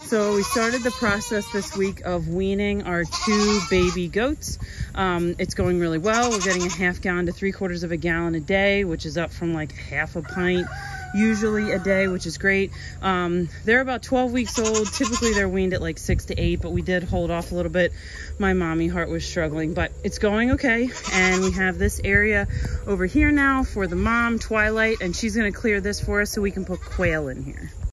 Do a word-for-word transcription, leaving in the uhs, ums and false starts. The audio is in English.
So we started the process this week of weaning our two baby goats. Um, it's going really well. We're getting a half gallon to three quarters of a gallon a day, which is up from like half a pint usually a day, which is great. Um, they're about twelve weeks old. Typically they're weaned at like six to eight, but we did hold off a little bit. My mommy heart was struggling, but it's going okay. And we have this area over here now for the mom, Twilight, and she's gonna clear this for us so we can put Quail in here.